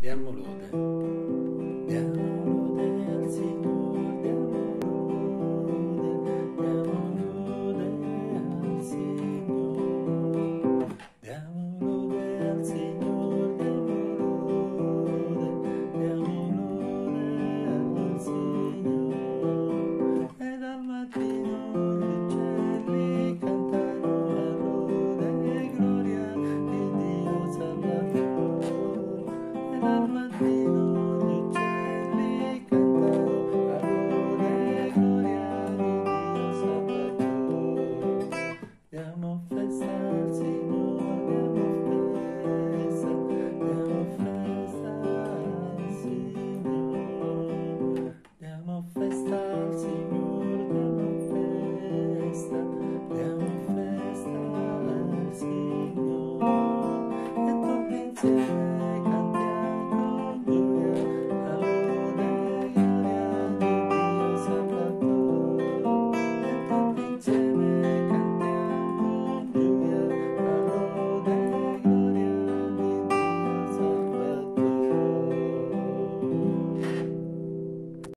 Diamo lode, diamo lode al Signore, diamo lode al Signore, diamo lode al Signore, diamo lode al Signore, e dal mattino gli uccelli cantano la lode e gloria di Dio Salvatore. Al mattino